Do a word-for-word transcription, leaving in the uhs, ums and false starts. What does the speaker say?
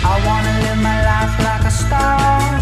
I wanna live my life like a star.